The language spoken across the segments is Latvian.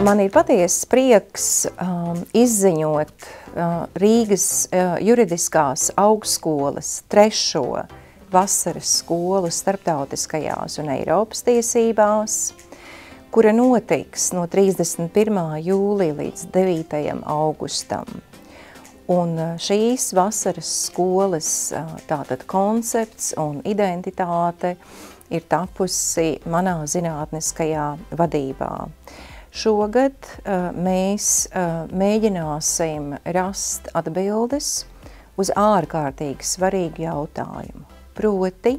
Man ir patiesas prieks izziņot Rīgas juridiskās augstskolas 3. vasaras skolu starptautiskajās un Eiropas tiesībās, kura notiks no 31. jūlija līdz 9. augustam. Un šīs vasaras skolas tātad koncepts un identitāte ir tapusi manā zinātniskajā vadībā. Šogad mēs mēģināsim rast atbildes uz ārkārtīgi svarīgu jautājumu. Proti,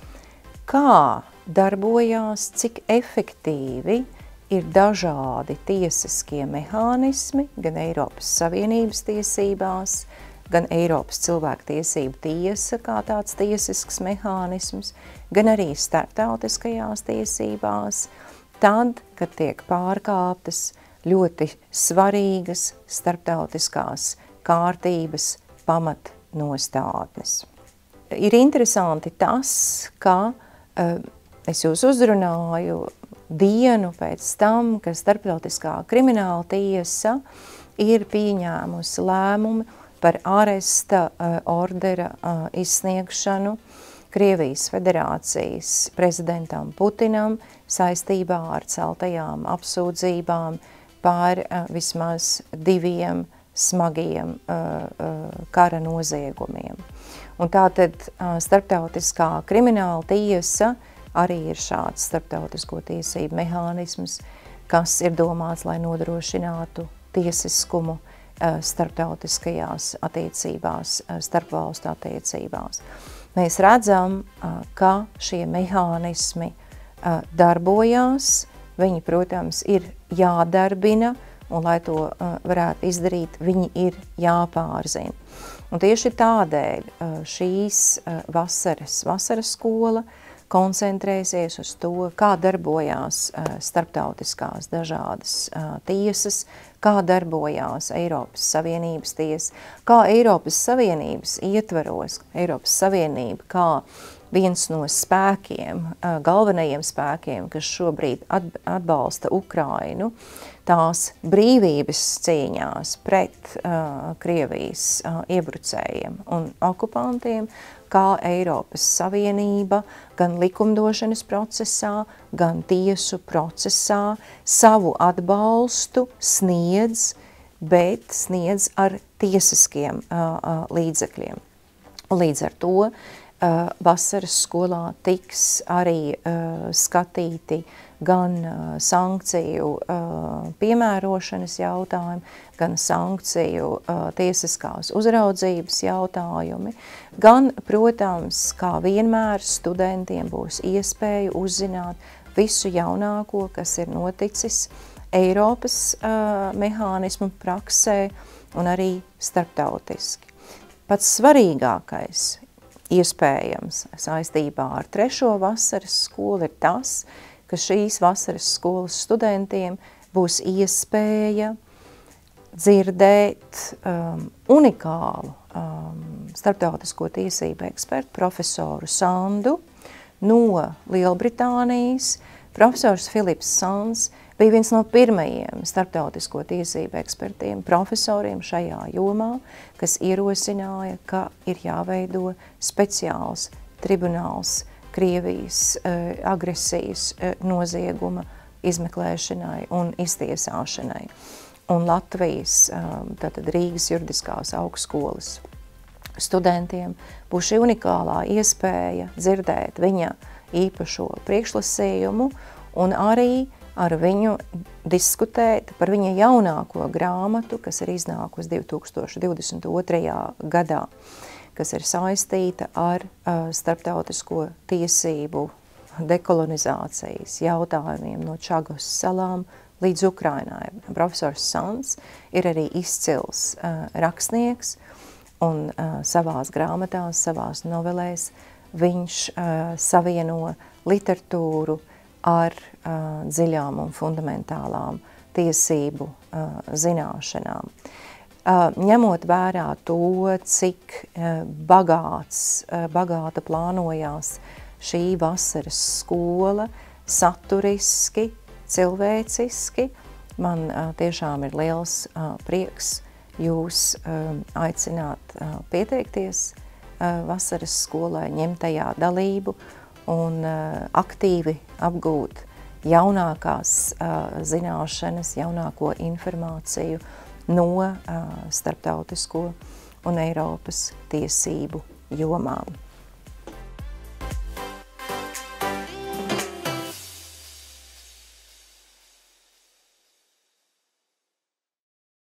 kā darbojās, cik efektīvi ir dažādi tiesiskie mehānismi, gan Eiropas Savienības tiesībās, gan Eiropas cilvēktiesību tiesa kā tāds tiesisks mehānisms, gan arī starptautiskajās tiesībās, tad, kad tiek pārkāptas ļoti svarīgas starptautiskās kārtības pamatnostādnes. Ir interesanti tas, ka es jūs uzrunāju dienu pēc tam, ka Starptautiskā krimināla tiesa ir pieņēmusi lēmumu par āresta ordera izsniegšanu Krievijas Federācijas prezidentam Putinam saistībā ar celtajām apsūdzībām par vismaz 2 smagiem kara noziegumiem. Un tātad Starptautiskā krimināla tiesa arī ir šāds starptautisko tiesību mehānisms, kas ir domāts, lai nodrošinātu tiesiskumu starptautiskajās attiecībās, starpvalstu attiecībās. Mēs redzam, ka šie mehānismi darbojās, viņi, protams, ir jādarbina, un lai to varētu izdarīt, viņi ir jāpārzina. Un tieši tādēļ šīs vasaras skola koncentrēsies uz to, kā darbojās starptautiskās dažādas tiesas, kā darbojās Eiropas Savienības tiesa, kā Eiropas Savienības ietvaros, Eiropas Savienība kā viens no spēkiem, galvenajiem spēkiem, kas šobrīd atbalsta Ukrainu, tās brīvības cīņās pret Krievijas iebrucējiem un okupantiem, kā Eiropas Savienība gan likumdošanas procesā, gan tiesu procesā savu atbalstu sniedz, bet sniedz ar tiesiskiem līdzekļiem. Līdz ar to vasaras skolā tiks arī skatīti gan sankciju piemērošanas jautājumi, gan sankciju tiesiskās uzraudzības jautājumi, gan, protams, kā vienmēr studentiem būs iespēja uzzināt visu jaunāko, kas ir noticis Eiropas mehānismu praksē un arī starptautiski. Pats svarīgākais iespējams saistībā ar 3. vasaras skolu ir tas, ka šīs vasaras skolas studentiem būs iespēja dzirdēt unikālu starptautisko tiesību ekspertu profesoru Sandu no Lielbritānijas. Profesors Filips Sands bija viens no pirmajiem starptautisko tiesību ekspertiem, profesoriem šajā jomā, kas ierosināja, ka ir jāveido speciāls tribunāls Krievijas agresijas nozieguma izmeklēšanai un iztiesāšanai. Un Latvijas, tātad Rīgas juridiskās augstskolas studentiem būs šī unikālā iespēja dzirdēt viņa īpašo priekšlasījumu un arī ar viņu diskutēt par viņa jaunāko grāmatu, kas ir iznākusi 2022. gadā, kas ir saistīta ar starptautisko tiesību dekolonizācijas jautājumiem no Čagos salām līdz Ukrainai. Profesors Sands ir arī izcils rakstnieks, un savās grāmatās, savās novelēs viņš savieno literatūru ar dziļām un fundamentālām tiesību zināšanām. Ņemot vērā to, cik bagāta plānojās šī vasaras skola saturiski, cilvēciski Man tiešām ir liels prieks jūs aicināt pieteikties vasaras skolai, ņemt tajā dalību un aktīvi apgūt jaunākās zināšanas, jaunāko informāciju no starptautisko un Eiropas tiesību jomām.